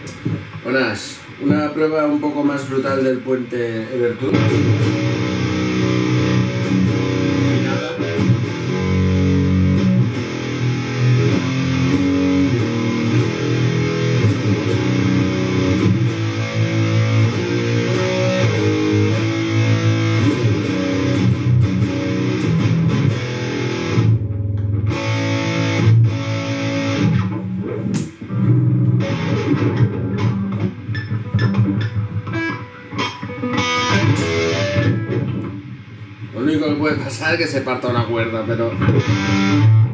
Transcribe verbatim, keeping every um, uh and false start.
Buenas, una prueba un poco más brutal del puente Evertour. Lo único que puede pasar es que se parta una cuerda, pero...